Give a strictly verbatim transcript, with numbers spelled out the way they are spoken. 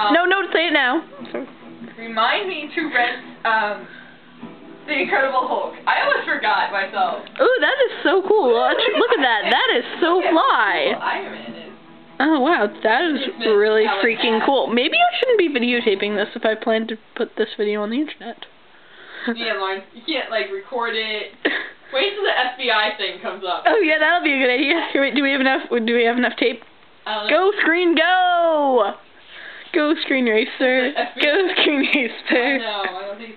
Um, no, no, say it now. Remind me to rent um, The Incredible Hulk. I almost forgot myself. Ooh, that is so cool. Look at that. That is so fly. Cool Iron Man is. Oh, wow. That is really freaking cool. Maybe I shouldn't be videotaping this if I plan to put this video on the internet. Yeah, Lauren. You can't, like, record it. Wait till the F B I thing comes up. Oh, yeah, that'll be a good idea. Here, wait, do we have enough? Do we have enough tape? I don't know. Go, screen, go! Go, screen racer. Go, screen racer. No, I don't think